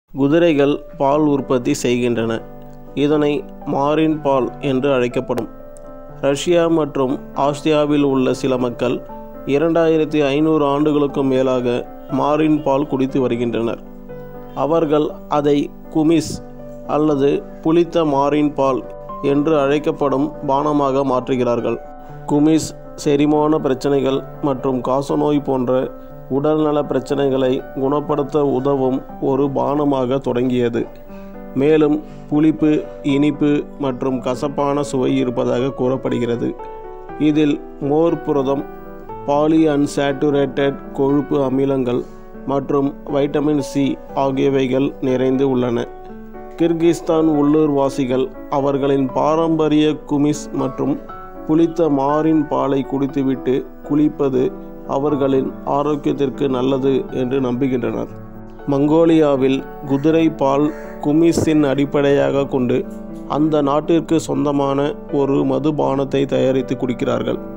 குதிரைகள் பால் உற்பத்தி செய்கின்றன. இதனை மாரின் பால் என்று அழைக்கப்படும். ரஷ்யா மற்றும் ஆஸ்திரியாவில் உள்ள சில மக்கள் 2500 ஆண்டுகளுக்கும் மேலாக மாரின் பால் குடித்து வருகின்றனர். அவர்கள் அதை குமிஸ் அல்லது புளித்த மாரின் பால் என்று அழைக்கப்படும் பானமாக மாற்றுகிறார்கள். குமிஸ் செரிமான பிரச்சனைகள் மற்றும் காசநோய் போன்ற உடல்நல பிரச்சனைகளை குணப்படுத்த உதவும் ஒரு பானமாக தொடங்கியது. மேலும் புளிப்பு, இனிப்பு மற்றும் கசப்பான சுவை இருப்பதாக கூறப்படுகிறது. இதில் மோர் புரதம், பாலிஅன்சாச்சுரேட்டட் கொழுப்பு அமிலங்கள் மற்றும் வைட்டமின் சி ஆகியவைகள் நிறைந்து உள்ளன. கிர்கிஸ்தான் உள்ளூர்வாசிகள் அவர்களின் பாரம்பரிய குமிஸ் மற்றும் புளித்த மாரின் பாலை குடித்துவிட்டு குளிப்பது அவர்களின் ஆரோக்கியத்திற்கு நல்லது என்று நம்புகின்றனர். மங்கோலியாவில் குதிரை பால் குமிஸின் அடிப்படையாக கொண்டு அந்த நாட்டிற்கு சொந்தமான ஒரு மதுபானத்தை தயாரித்து குடிக்கிறார்கள்.